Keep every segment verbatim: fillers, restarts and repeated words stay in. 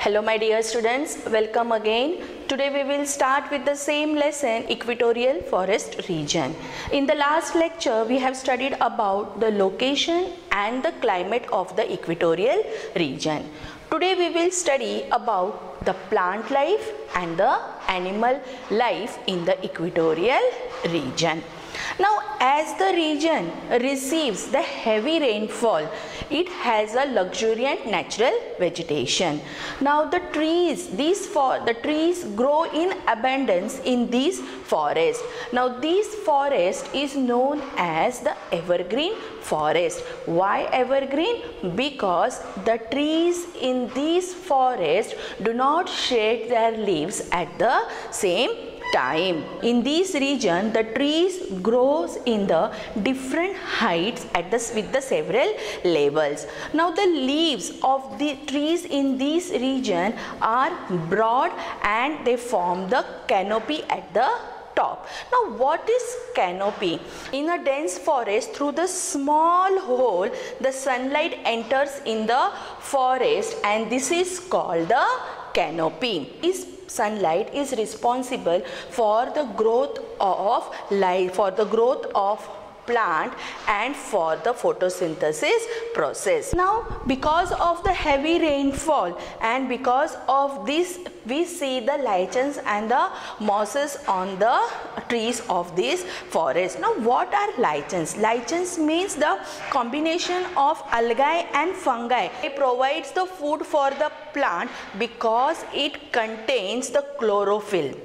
Hello my dear students, welcome again. Today we will start with the same lesson, equatorial forest region. In the last lecture we have studied about the location and the climate of the equatorial region. Today we will study about the plant life and the animal life in the equatorial region. Now, as the region receives the heavy rainfall, it has a luxuriant natural vegetation. Now, the trees, these for the trees grow in abundance in these forests. Now, this forest is known as the evergreen forest. Why evergreen? Because the trees in these forests do not shed their leaves at the same time. In this region, the trees grows in the different heights at the with the several levels. Now the leaves of the trees in this region are broad and they form the canopy at the top. Now what is canopy? In a dense forest, through the small hole the sunlight enters in the forest and this is called the canopy. This sunlight is responsible for the growth of life, for the growth of plant and for the photosynthesis process. Now because of the heavy rainfall and because of this we see the lichens and the mosses on the trees of this forest. Now what are lichens? Lichens means the combination of algae and fungi. It provides the food for the plant because it contains the chlorophyll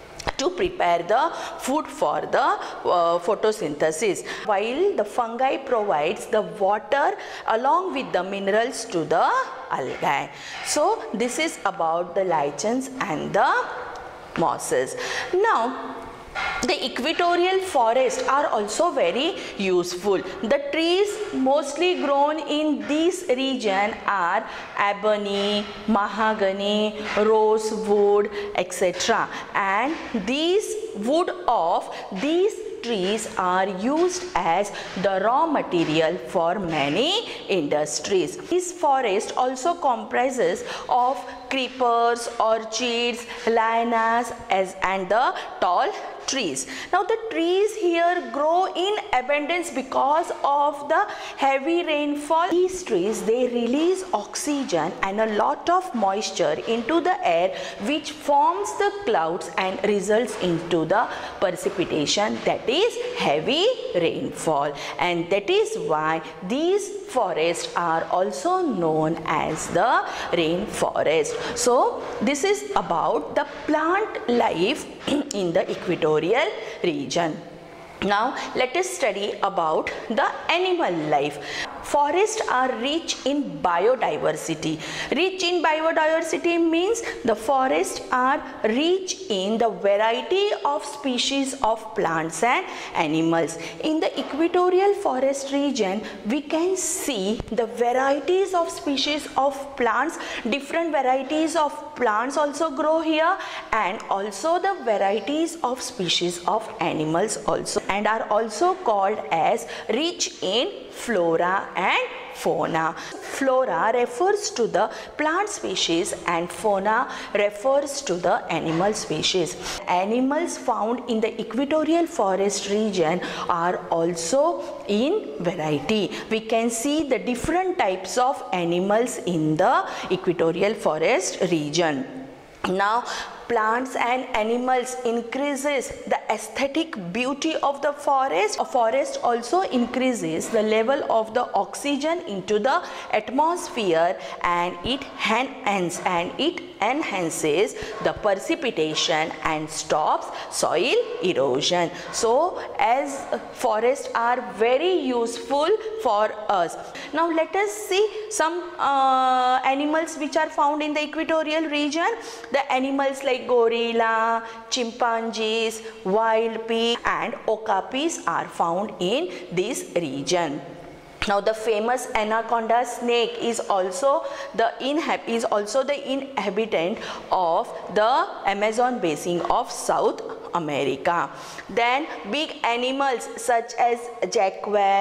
to prepare the food for the uh, photosynthesis, while the fungi provides the water along with the minerals to the algae. So this is about the lichens and the mosses. Now the equatorial forests are also very useful. The trees mostly grown in this region are ebony, mahogany, rosewood, et cetera. And these wood of these trees are used as the raw material for many industries. This forest also comprises of creepers, orchids, lianas as and the tall trees. Now the trees here grow in abundance because of the heavy rainfall. These trees, they release oxygen and a lot of moisture into the air which forms the clouds and results into the precipitation, that is heavy rainfall, and that is why these forests are also known as the rainforest. So this is about the plant life in the equatorial region. Now let us study about the animal life. Forests are rich in biodiversity. Rich in biodiversity means the forests are rich in the variety of species of plants and animals. In the equatorial forest region, we can see the varieties of species of plants. Different varieties of plants also grow here, and also the varieties of species of animals also, and are also called as rich in flora and fauna. Flora refers to the plant species and fauna refers to the animal species. Animals found in the equatorial forest region are also in variety. We can see the different types of animals in the equatorial forest region. Now plants and animals increases the aesthetic beauty of the forest. A forest also increases the level of the oxygen into the atmosphere, and it enhances and it enhances the precipitation and stops soil erosion. So as forests are very useful for us. Now let us see some uh, animals which are found in the equatorial region. The animals like gorilla, chimpanzees, wild pig and okapis are found in this region. Now the famous anaconda snake is also the inhab is also the inhabitant of the Amazon basin of South America. Then big animals such as jaguar,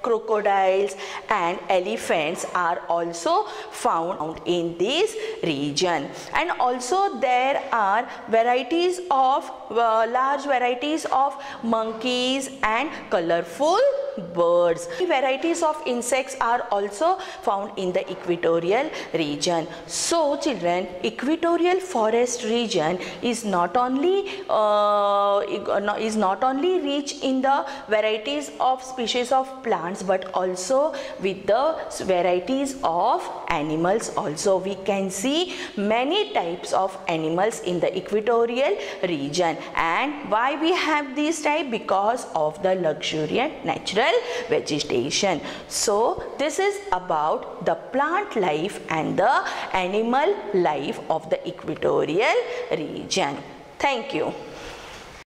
crocodiles and elephants are also found in this region. And also there are varieties of uh, large varieties of monkeys and colorful birds. Varieties of insects are also found in the equatorial region. So children, equatorial forest region is not only uh, is not only rich in the varieties of species of plants, but also with the varieties of animals also. We can see many types of animals in the equatorial region. And why we have this type? Because of the luxuriant natural vegetation. So this is about the plant life and the animal life of the equatorial region. Thank you.